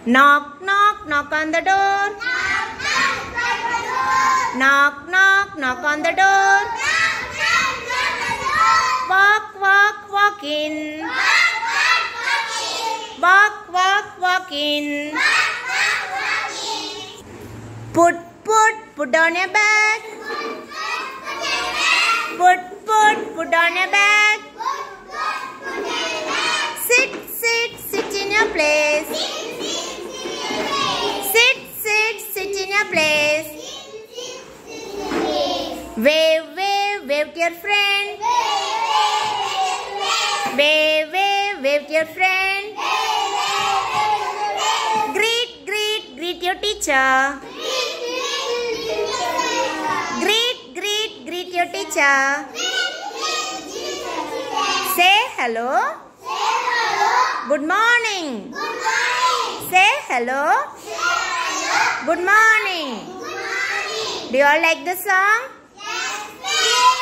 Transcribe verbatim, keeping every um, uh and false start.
Knock, knock, knock on the door. Knock, knock, knock on the door. Walk, walk, walk in. Walk, walk, walk in. Put, put, put on your bag. Put, put, put on your bag. Sit, sit, sit in your place. Sit, sit, sit in your place. Wave, wave, wave to your friend. Wave, wave, wave to your friend. Greet, greet, greet your teacher. Greet, greet, greet your teacher. Say hello. Good morning. Say hello. Good morning. Do you all like the song? Yes.